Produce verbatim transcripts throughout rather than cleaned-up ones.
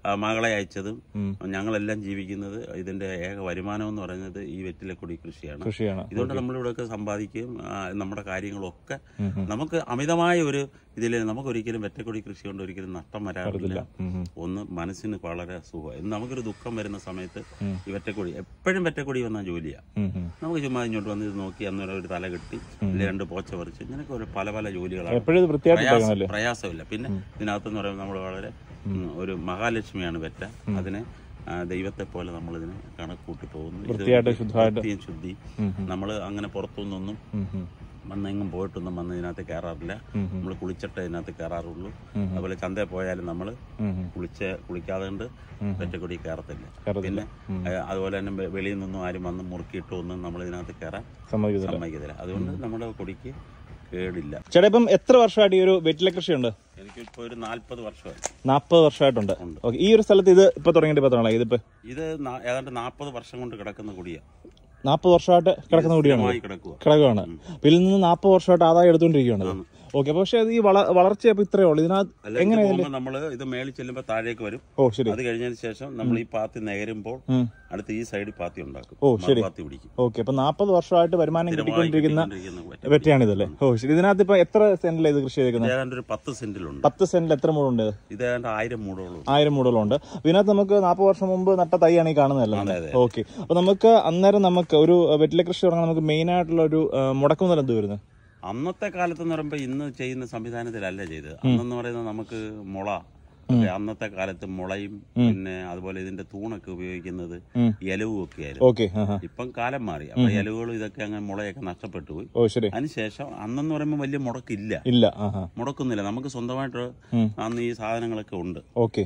മകളെ അയച്ചതും ഞങ്ങളെല്ലാം ജീവിക്കുന്നത് ഇതിന്റെ ഏക വരുമാനം എന്ന് പറയുന്നത് ഈ വെറ്റിലക്കൊടി കൃഷിയാണ്. ഇതുകൊണ്ട് നമ്മളിവിടെയൊക്കെ സമ്പാദിക്കുകയും നമ്മുടെ കാര്യങ്ങളൊക്കെ നമുക്ക് അമിതമായ ഒരു ഇതിൽ നമുക്കൊരിക്കലും വെറ്റക്കൊടി കൃഷി കൊണ്ട് ഒരിക്കലും നഷ്ടം വരാറില്ല. ഒന്ന് മനസ്സിന് വളരെ സുഖം. നമുക്കൊരു ദുഃഖം വരുന്ന സമയത്ത് ഈ വെറ്റക്കൊടി എപ്പോഴും വെറ്റക്കൊടി വന്ന ജോലിയാണ്. നമുക്ക് ചുമ്മാ ഇങ്ങോട്ട് വന്ന് ഇത് നോക്കി അന്നേരം ഒരു തല കെട്ടി അല്ലെങ്കിൽ രണ്ട് പോച്ച പറിച്ച് ഇങ്ങനെയൊക്കെ ഒരു പല പല ജോലികളാണ്. പ്രയാസമില്ല. പിന്നെ ഇതിനകത്തെന്ന് പറയുമ്പോൾ നമ്മൾ വളരെ ഒരു മഹാലക്ഷ്മിയാണ് വെറ്റ. അതിനെ ദൈവത്തെ പോലെ നമ്മളിതിനെ കണക്കൂട്ടി പോകുന്നു. വൃത്തിയും ശുദ്ധി. നമ്മൾ അങ്ങനെ പുറത്തുനിന്നൊന്നും മണ്ണെങ്ങും പോയിട്ടൊന്നും വന്ന് ഇതിനകത്ത് കയറാറില്ല. നമ്മൾ കുളിച്ചിട്ട് ഇതിനകത്ത് കയറാറുള്ളൂ. അതുപോലെ ചന്തയിൽ പോയാലും നമ്മൾ കുളിച്ച് കുളിക്കാതെ കൊണ്ട് വെറ്റക്കൊടി കയറത്തില്ല. പിന്നെ അതുപോലെ തന്നെ വെളിയിൽ നിന്നും ആരും വന്ന് മുറുക്കിയിട്ട് ഒന്നും നമ്മൾ ഇതിനകത്ത് കയറാൻ സമ്മതിക്കത്തില്ല. അതുകൊണ്ട് നമ്മുടെ കൊടിക്ക് കേടില്ല. ചേട്ടാ ഇപ്പം എത്ര വർഷമായിട്ട് ഈ ഒരു വെറ്റില കൃഷിയുണ്ട്? എനിക്കിപ്പോ ഒരു നാല്പത് വർഷമായി. നാൽപ്പത് വർഷമായിട്ടുണ്ട്. ഈ ഒരു സ്ഥലത്ത് ഇത് ഇപ്പൊ തുടങ്ങിയിട്ട് പത്താണ് ഇതിപ്പോ ഇത് ഏതാണ്ട് നാൽപ്പത് വർഷം കൊണ്ട് കിടക്കുന്ന കുടിയാണ്. നാൽപ്പത് വർഷമായിട്ട് കിടക്കുന്ന കുടിയാണ് കിടക്കുകയാണ്. അപ്പൊ ഇതിൽ നിന്ന് നാൽപ്പത് വർഷമായിട്ട് ആദായം എടുത്തുകൊണ്ടിരിക്കുകയാണ്. ഓക്കെ. പക്ഷെ ഈ വളർച്ച ഇത്രയേ ഉള്ളൂ. ഇതിനകത്ത് എങ്ങനെ നമ്മള് ഇത് മേളിൽ ചെല്ലുമ്പോ താഴേക്ക് വരും. ഓ ശരി. അത് കഴിഞ്ഞതിന് ശേഷം നമ്മൾ ഈ പാത്തി നഗരുമ്പോൾ അടുത്ത് ഈ സൈഡിൽ പാത്തി ഉണ്ടാക്കും. ഓ ശരി. പാത്തി പിടിക്കും. ഓക്കെ. അപ്പൊ നാൽപ്പത് വർഷമായിട്ട് വരുമാനം കിട്ടിക്കൊണ്ടിരിക്കുന്ന വെറ്റയാണിതല്ലേ? ഓ ശരി. ഇതിനകത്ത് ഇപ്പൊ എത്ര സെന്റിലാണ് ഇത് കൃഷി ചെയ്തിരിക്കുന്നത്? ഏതാണ്ട് ഒരു പത്ത് സെന്റിലുണ്ട്. പത്ത് സെന്റിൽ എത്ര മൂടുണ്ട്? ഇത് ഏതാണ്ട് ആയിരം മൂടുകളും ആയിരം മൂടുകളുണ്ട്. ഇതിനകത്ത് നമുക്ക് നാൽപ്പത് വർഷം മുമ്പ് നട്ട തൈയാണ് ഈ കാണുന്നതല്ലേ? ഓക്കെ. അപ്പൊ നമുക്ക് അന്നേരം നമുക്ക് ഒരു വെറ്റില കൃഷി തുടങ്ങാൻ നമുക്ക് മെയിൻ ആയിട്ടുള്ള ഒരു മുടക്കുമുതൽ എന്ത് വരുന്നത്? അന്നത്തെ കാലത്ത് എന്ന് പറയുമ്പോൾ ഇന്ന് ചെയ്യുന്ന സംവിധാനത്തിലല്ല ചെയ്തത്. അന്നെന്ന് പറയുന്നത് നമുക്ക് മുള, അന്നത്തെ കാലത്ത് മുളയും പിന്നെ അതുപോലെ ഇതിന്റെ തൂണൊക്കെ ഉപയോഗിക്കുന്നത് ഇലവും ഒക്കെ ആയിരുന്നു. ഇപ്പം കാലം മാറി. അപ്പൊ ഇലവുകളും ഇതൊക്കെ അങ്ങനെ മുളയൊക്കെ നഷ്ടപ്പെട്ടു പോയി. അതിനുശേഷം അന്നെന്ന് പറയുമ്പോൾ വലിയ മുടക്കില്ല, ഇല്ല മുടക്കുന്നില്ല. നമുക്ക് സ്വന്തമായിട്ട് അന്ന് ഈ സാധനങ്ങളൊക്കെ ഉണ്ട്.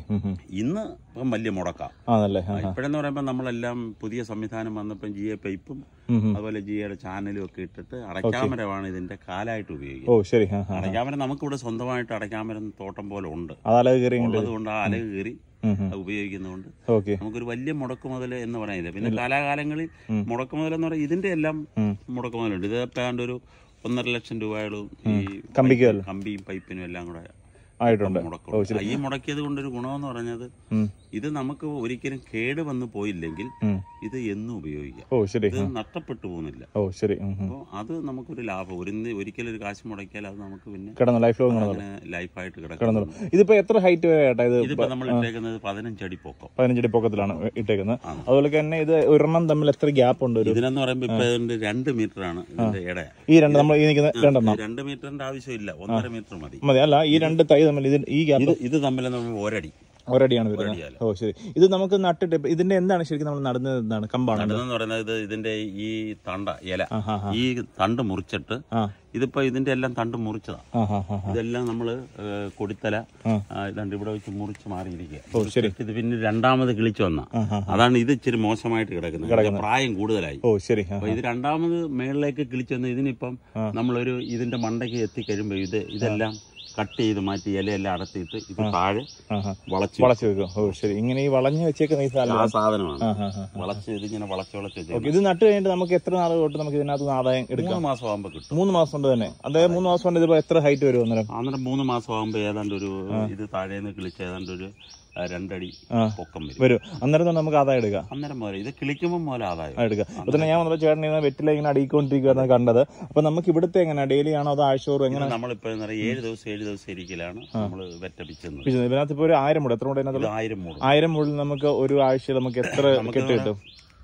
ഇന്ന് ഇപ്പം വലിയ മുടക്കാം. ഇപ്പോഴെന്ന് പറയുമ്പോൾ നമ്മളെല്ലാം പുതിയ സംവിധാനം വന്നപ്പം ജി എ പൈപ്പും അതുപോലെ ജിയുടെ ചാനലും ഒക്കെ ഇട്ടിട്ട് അടയ്ക്കാമരമാണ് ഇതിന്റെ കാലായിട്ട് ഉപയോഗിക്കുന്നത്. അടയ്ക്കാമരം നമുക്കിവിടെ സ്വന്തമായിട്ട് അടയ്ക്കാമരം തോട്ടം പോലെ ഉണ്ട്. അതുകൊണ്ട് ആ അലക് കയറി ഉപയോഗിക്കുന്നതുകൊണ്ട് നമുക്കൊരു വലിയ മുടക്കുമുതൽ എന്ന് പറയുന്നില്ല. പിന്നെ കാലാകാലങ്ങളിൽ മുടക്കുമുതൽ എന്ന് പറയുന്നത് ഇതിന്റെ എല്ലാം മുടക്കുമുതലുണ്ട്. ഇത് ഏതാണ്ട് ഒരു ഒന്നര ലക്ഷം രൂപയോളം ഈ കമ്പിയും പൈപ്പിനും എല്ലാം കൂടെ ആയിട്ടുണ്ട്. ഈ മുടക്കിയത് കൊണ്ടൊരു ഗുണമെന്ന് പറഞ്ഞത് ഇത് നമുക്ക് ഒരിക്കലും കേട് വന്നു പോയില്ലെങ്കിൽ ഇത് എന്നും ഉപയോഗിക്കാം. ഇത് നഷ്ടപ്പെട്ടു പോകുന്നില്ല. അപ്പോൾ അത് നമുക്കൊരു ലാഭം. ഒരു ഒരിക്കലും ഒരു കാശ് മുടക്കിയാൽ അത് നമുക്ക് പിന്നെ ലൈഫായിട്ട് കിടക്കുന്നു. ഇതിപ്പോ എത്ര ഹൈറ്റ് വരെ? ഇതിപ്പോ നമ്മൾ ഇട്ടേക്കുന്നത് പതിനഞ്ചടി പൊക്കം. പതിനഞ്ചടി പൊക്കത്തിലാണ് ഇട്ടേക്കുന്നത്. അതുപോലെ തന്നെ ഇത് ഒരെണ്ണം തമ്മിൽ എത്ര ഗ്യാപ്പ് ഉണ്ട്? ഇതിനെന്ന് പറയുമ്പോൾ ഇപ്പൊ രണ്ട് മീറ്റർ ആണ് ഇതിന്റെ ഇട. ഈ രണ്ട് നമ്മൾ ഈ നിൽക്കുന്ന രണ്ടെണ്ണം രണ്ട് മീറ്ററിന്റെ ആവശ്യമില്ല, ഒന്നര മീറ്റർ മതി. മതി അല്ല ഈ രണ്ട് തൈ തമ്മിൽ ഈ ഗ്യാപ്പ് ഇത് തമ്മിൽ ഒരടി ഒരടിയാണ് വരുന്നത്. ഓ ശരി. ഇത് നമുക്ക് നട്ടിട്ട് ഇതിന്റെ എന്താണ് ശരിക്കും നമ്മൾ നടുന്നത്? എന്താണ് കമ്പാണ് നടുന്നതെന്ന് പറയുന്നത്? ഇതിന്റെ ഈ തണ്ട ഇല ഈ തണ്ട് മുറിച്ചിട്ട് ഇതിപ്പോ ഇതിന്റെ എല്ലാം തണ്ട് മുറിച്ചതാ. ഇതെല്ലാം നമ്മള് കൊടിത്തല ഇതാണ്ട് ഇവിടെ വെച്ച് മുറിച്ച് മാറിയിരിക്കുക. ഇത് പിന്നെ രണ്ടാമത് കിളിച്ചു വന്ന അതാണ്. ഇത് ഇച്ചിരി മോശമായിട്ട് കിടക്കുന്നത്, പ്രായം കൂടുതലായി. ഓ ശരി. അപ്പൊ ഇത് രണ്ടാമത് മേളിലേക്ക് കിളിച്ചു വന്ന ഇതിനിപ്പം നമ്മളൊരു ഇതിന്റെ മണ്ടയ്ക്ക് എത്തിക്കഴിയുമ്പോ ഇത് ഇതെല്ലാം കട്ട് ചെയ്ത് മാറ്റി ഇലയെല്ലാം അടത്തിയിട്ട് ഇത് താഴെ വളച്ച് വളച്ച് വെക്കും. ഓ ശരി. ഇങ്ങനെ ഈ വളഞ്ഞു വെച്ചേക്കുന്ന ഈ സാധനമാണ് വളച്ച് ഇതിങ്ങനെ വളച്ച് വളച്ച് വെച്ചേക്കും. ഇത് നട്ട് കഴിഞ്ഞിട്ട് നമുക്ക് എത്ര നാൾ തൊട്ട് നമുക്ക് ഇതിനകത്ത് ആദായം എടുക്കാം? മൂന്ന് മാസം ആകുമ്പോൾ കിട്ടും. മൂന്ന് മാസം കൊണ്ട് തന്നെ? അതായത് മൂന്ന് മാസം കൊണ്ട് ഇതിപ്പോ എത്ര ഹൈറ്റ് വരും? അന്നേരം അന്നേരം മൂന്ന് മാസം ആകുമ്പോൾ ഏതാണ്ട് ഒരു ഇത് താഴേന്ന് കിളിച്ച് ഏതാണ്ട് ഒരു രണ്ടടി പൊക്കം വരും. അന്നേരം നമുക്ക് ആദായം എടുക്കാം. അന്നേരം പോലെ ഇത് കിളിക്കുമ്പോൾ പോലെ ആദായം എടുക്കാം. അപ്പൊ തന്നെ ഞാൻ വന്നപ്പോൾ ചേട്ടൻ വെറ്റില ഇങ്ങനെ അടിക്കൊണ്ടിരിക്കുകയാണ് കണ്ടത്. അപ്പൊ നമുക്ക് ഇവിടുത്തെ എങ്ങനെ ഡെയിലി ആണോ അതോ ആഴ്ചയോറും എങ്ങനെ? നമ്മളിപ്പോ ഏഴ് ദിവസം ഏഴ് ദിവസം ഇരിക്കലാണ് നമ്മൾ വെറ്റപ്പിച്ചത്. ഇതിനകത്ത് ഇപ്പൊ ഒരു ആയിരം മൂട് എത്ര മൂട്? ആയിരം മൂട്. ആയിരം മൂടിൽ നമുക്ക് ഒരു ആഴ്ചയിൽ നമുക്ക് എത്ര കെട്ട് കിട്ടും?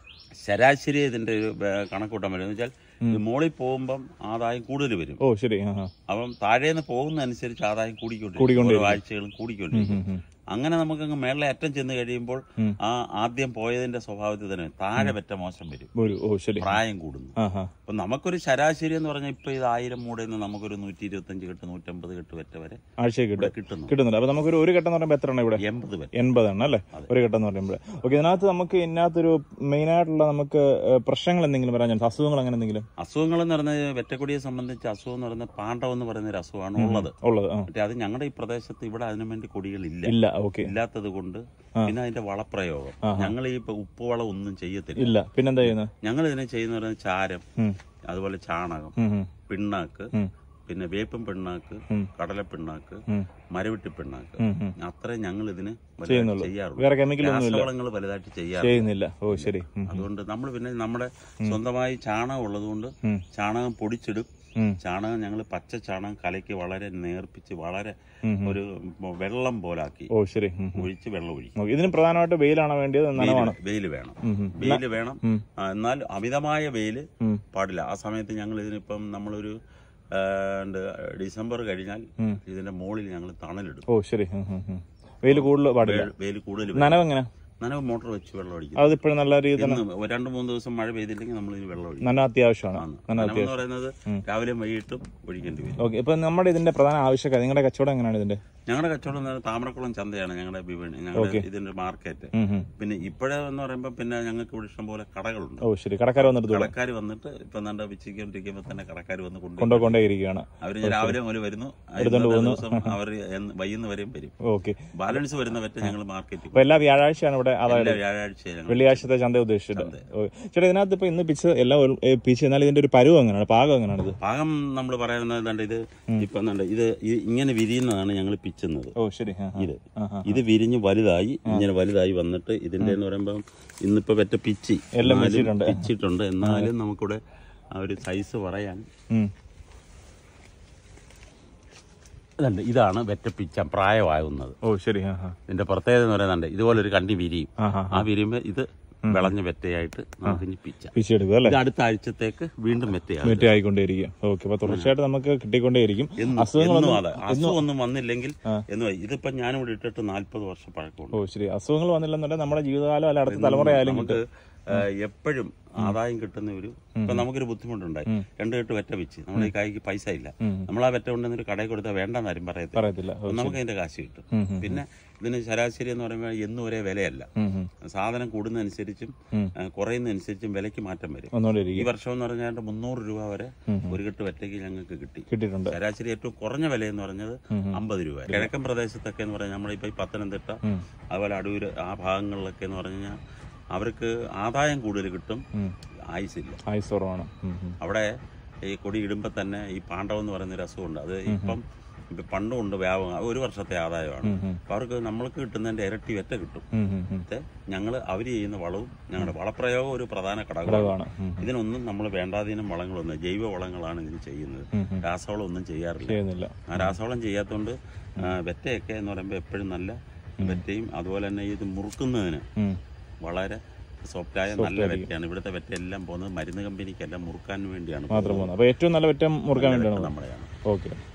ശരാശരി ഇതിന്റെ ഒരു കണക്കൂട്ടാൻ പറ്റും. എന്ന് വെച്ചാൽ മോളിൽ പോകുമ്പം ആദായം കൂടുതൽ വരും. ഓ ശരി. അപ്പം താഴേന്ന് പോകുന്നതനുസരിച്ച് ആദായം കൂടിക്കൊണ്ടിരിക്കും, ആഴ്ചകളും കൂടിക്കൊണ്ടിരിക്കും. അങ്ങനെ നമുക്കങ്ങ് മേളിലെ അറ്റം ചെന്ന് കഴിയുമ്പോൾ ആ ആദ്യം പോയതിന്റെ സ്വഭാവത്തിൽ തന്നെ താഴെ പറ്റ മോശം വരും, പ്രായം കൂടുന്നു. അപ്പൊ നമുക്കൊരു ശരാശരി എന്ന് പറഞ്ഞാൽ ഇപ്പൊ ഇത് ആയിരം മൂടയിൽ നിന്ന് നമുക്കൊരു നൂറ്റി ഇരുപത്തി അഞ്ച് കെട്ട് നൂറ്റമ്പത് കെട്ട് വറ്റ വരെ ആഴ്ച കിട്ടുന്നു കിട്ടുന്നുണ്ട്. അപ്പൊ നമുക്കൊരു ഒരു ഘട്ടം എന്ന് പറയുമ്പോൾ എത്ര ഇവിടെ? എൺപത് എൺപതാണ് അല്ലേ ഒരു ഘട്ടം എന്ന് പറയുമ്പോൾ. ഓക്കെ. ഇതിനകത്ത് നമുക്ക് ഇതിനകത്തൊരു മെയിൻ ആയിട്ടുള്ള നമുക്ക് പ്രശ്നങ്ങൾ എന്തെങ്കിലും വരാൻ ചാൻസ്? അസുഖങ്ങൾ അങ്ങനെ എന്തെങ്കിലും? അസുഖങ്ങൾ എന്ന് പറഞ്ഞാൽ വെറ്റക്കൊടിയെ സംബന്ധിച്ച് അസുഖം എന്ന് പറയുന്നത് പാണ്ഡവം എന്ന് പറയുന്ന ഒരു അസുഖമാണ് ഉള്ളത് ഉള്ളത് അത് ഞങ്ങളുടെ ഈ പ്രദേശത്ത് ഇവിടെ അതിനു വേണ്ടി കൊടികളില്ല ഇല്ലാത്തത് കൊണ്ട് പിന്നെ അതിന്റെ വളപ്രയോഗം ഞങ്ങൾ ഈ ഉപ്പുവളം ഒന്നും ചെയ്യത്തില്ല. പിന്നെന്താ ചെയ്യുന്നത്? ഞങ്ങൾ ഇതിനെ ചെയ്യുന്ന പറയുന്നത് ചാരം, അതുപോലെ ചാണകം, പിണ്ണാക്ക്, പിന്നെ വേപ്പും പിണ്ണാക്ക്, കടലപ്പിണ്ണാക്ക്, മരവിട്ടി പിണ്ണാക്ക്, അത്രയും ഞങ്ങൾ ഇതിന് ചെയ്യാറുള്ളൂ. രാസവളങ്ങൾ വലുതായിട്ട് ചെയ്യാറില്ല. ഓ ശരി. അതുകൊണ്ട് നമ്മൾ പിന്നെ നമ്മുടെ സ്വന്തമായി ചാണകം ഉള്ളത് കൊണ്ട് ചാണകം പൊടിച്ചിടും. ചാണകം ഞങ്ങൾ പച്ച ചാണകം കലയ്ക്ക് വളരെ നേർപ്പിച്ച് വളരെ ഒരു വെള്ളം പോലാക്കി ഓ ശരി ഒഴിച്ച് വെള്ളം ഒഴിക്കും. ഇതിന് പ്രധാനമായിട്ട് വെയിലാണോ വേണ്ടിയത്? വെയിൽ വേണം, വെയിൽ വേണം. എന്നാൽ അമിതമായ വെയിൽ പാടില്ല. ആ സമയത്ത് ഞങ്ങൾ ഇതിനിപ്പം നമ്മളൊരു ഡിസംബർ കഴിഞ്ഞാൽ ഇതിന്റെ മുകളിൽ ഞങ്ങൾ തണലിടും. ഓ ശരി. വെയിൽ കൂടുതൽ പാടില്ല. വെയിൽ കൂടുതൽ. നനവ് എങ്ങനെ? നനവ് മോട്ടോർ വെച്ച് വെള്ളം അടിക്കും. അതിപ്പോഴും നല്ല രീതിയിൽ രണ്ടു മൂന്ന് ദിവസം മഴ പെയ്തില്ലെങ്കിൽ നമ്മൾ ഇതിന് വെള്ളം ഒഴിക്കും. നന അത്യാവശ്യമാണ്. നനവെന്ന് പറയുന്നത് രാവിലെയും വൈകിട്ടും ഒഴിക്കേണ്ടി വരും. ഓക്കെ. ഇപ്പൊ നമ്മുടെ ഇതിന്റെ പ്രധാന ആവശ്യക്കാർ, നിങ്ങളുടെ കച്ചവടം എങ്ങനെയാണ് ഇതിന്റെ? ഞങ്ങളുടെ കച്ചവടം താമരക്കുളം ചന്തയാണ് ഞങ്ങളുടെ വിപണി, ഞങ്ങളുടെ ഇതിന്റെ മാർക്കറ്റ്. പിന്നെ ഇപ്പോഴെന്ന് പറയുമ്പോ പിന്നെ ഞങ്ങൾക്ക് ഇവിടെ ഇഷ്ടം പോലെ കടകളുണ്ട്. ഓ ശരി. കടക്കാർ വന്നിട്ട് കടക്കാർ വന്നിട്ട് ഇപ്പൊ നല്ല വിച്ചിക്കൊണ്ടിരിക്കുമ്പോ തന്നെ കടക്കാർ വന്ന് കൊണ്ടുകൊണ്ടേയിരിക്കുകയാണ്. അവര് രാവിലെ മുതൽ വരുന്നു, ദിവസം അവർ വൈകുന്ന വരെയും വരും. ഓക്കെ. ബാലൻസ് വരുന്ന പറ്റ ഞങ്ങൾ മാർക്കറ്റിൽ എല്ലാ വ്യാഴാഴ്ചയാണ് ഇവിടെ, അതായത് വ്യാഴാഴ്ച വെള്ളിയാഴ്ചത്തെ ചന്ത ഉദ്ദേശിച്ചിട്ടുണ്ട്. ചേട്ടാ ഇതിനകത്ത് ഇപ്പൊ ഇന്ന് പിച്ച് എല്ലാം പിച്ച്, എന്നാൽ ഇതിന്റെ ഒരു പരുവം എങ്ങനെയാണ്, പാകം എങ്ങനെയാണ്? ഇത് പാകം നമ്മൾ പറയുന്നത് ഇത് ഇപ്പൊ ഇത് ഇങ്ങനെ വിരിയുന്നതാണ് ഞങ്ങൾ പിച്ചുന്നത്. ഓ ശരി. ഇത് ഇത് വിരിഞ്ഞ് വലുതായി ഇങ്ങനെ വലുതായി വന്നിട്ട് ഇതിന്റെ എന്ന് പറയുമ്പോൾ ഇന്നിപ്പോ പറ്റ പിച്ചി എല്ലാം പിച്ചിട്ടുണ്ട്. എന്നാലും നമുക്കിവിടെ ആ ഒരു സൈസ് പറയാൻ ഇതുണ്ട്. ഇതാണ് വെറ്റ പിച്ച പ്രായമാകുന്നത്. ഓ ശരി. ഇതിന്റെ പ്രത്യേകത എന്ന് പറയുന്നുണ്ട്, ഇതുപോലൊരു കണ്ടി വിരിയും. ആ വിരിയുമ്പോ ഇത് വിളഞ്ഞ വെറ്റയായിട്ട് നമുക്ക് ഇനി പിച്ച പിച്ചെടുക്കുക അല്ലേ? അടുത്ത ആഴ്ചത്തേക്ക് വീണ്ടും വെറ്റയായി വെറ്റയായിക്കൊണ്ടേയിരിക്കും. ഓക്കെ. അപ്പൊ തുടർച്ചയായിട്ട് നമുക്ക് കിട്ടിക്കൊണ്ടേയിരിക്കും. അസുഖമൊന്നും വന്നില്ലെങ്കിൽ എന്ന് ഇതിപ്പോ ഞാനിവിടെ ഇട്ടിട്ട് നാല്പത് വർഷം പഴക്കമുണ്ട്. ഓ ശരി. അസുഖങ്ങൾ വന്നില്ലെന്നുണ്ടെങ്കിൽ നമ്മുടെ ജീവിതകാലം അല്ല അടുത്ത തലമുറയായാലും നമുക്ക് എപ്പോഴും ആദായം കിട്ടുന്ന ഒരു ഇപ്പൊ നമുക്കൊരു ബുദ്ധിമുട്ടുണ്ടായി. രണ്ടു കെട്ട് വെറ്റ വെച്ച് നമ്മുടെ ഈ കൈക്ക് പൈസ ഇല്ല, നമ്മൾ ആ വെറ്റ കൊണ്ടുവന്ന് ഒരു കടയിൽ കൊടുത്താൽ വേണ്ടെന്ന് ആരും പറയത്തില്ല. നമുക്ക് അതിന്റെ കാശ് കിട്ടും. പിന്നെ ഇതിന് ശരാശരി എന്ന് പറയുമ്പോൾ എന്നും ഒരേ വിലയല്ല, സാധനം കൂടുന്നതനുസരിച്ചും കുറയുന്നതനുസരിച്ചും വിലയ്ക്ക് മാറ്റം വരും. ഈ വർഷം എന്ന് പറഞ്ഞാൽ മുന്നൂറ് രൂപ വരെ ഒരു കെട്ട് വെറ്റയ്ക്ക് ഞങ്ങൾക്ക് കിട്ടി കിട്ടിയിട്ടുണ്ട്. ശരാശരി ഏറ്റവും കുറഞ്ഞ വില എന്ന് പറഞ്ഞത് അമ്പത് രൂപ. കിഴക്കൻ പ്രദേശത്തൊക്കെ എന്ന് പറഞ്ഞാൽ നമ്മളിപ്പോ ഈ പത്തനംതിട്ട അതുപോലെ അടൂര് ആ ഭാഗങ്ങളിലൊക്കെ എന്ന് പറഞ്ഞു കഴിഞ്ഞാൽ അവർക്ക് ആദായം കൂടുതൽ കിട്ടും, ആയുസില്ല, ആയുസ് കുറവാണ്. അവിടെ ഈ കൊടി ഇടുമ്പോ തന്നെ ഈ പാണ്ഡവം എന്ന് പറയുന്ന ഒരു അസുഖമുണ്ട്. അത് ഇപ്പം പണ്ടും ഉണ്ട്, വ്യാപകം. ഒരു വർഷത്തെ ആദായമാണ്. അപ്പൊ അവർക്ക് നമ്മൾക്ക് കിട്ടുന്നതിന്റെ ഇരട്ടി വെറ്റ കിട്ടും. ഞങ്ങള് അവര് ചെയ്യുന്ന വളവും ഞങ്ങളുടെ വളപ്രയോഗം ഒരു പ്രധാന ഘടകമാണ്. ഇതിനൊന്നും നമ്മൾ വേണ്ടാതീനം വളങ്ങളൊന്നും, ജൈവ വളങ്ങളാണ് ഇതിന് ചെയ്യുന്നത്. രാസവളം ഒന്നും ചെയ്യാറില്ല. ആ രാസവളം ചെയ്യാത്തതുകൊണ്ട് വെറ്റയൊക്കെ എന്ന് പറയുമ്പോൾ എപ്പോഴും നല്ല വെറ്റയും അതുപോലെ തന്നെ ഇത് മുറുക്കുന്നതിന് വളരെ സോഫ്റ്റായ നല്ല വെറ്റയാണ്. ഇവിടുത്തെ വെറ്റ എല്ലാം പോകുന്നത് മരുന്ന് കമ്പനിക്കെല്ലാം മുറുക്കാൻ വേണ്ടിയാണ്. മാത്രം പോകുന്നത്. അപ്പൊ ഏറ്റവും നല്ല വെറ്റ മുറുക്കാൻ വേണ്ടിയാണ് നമ്മുടെയാണ്. ഓക്കെ.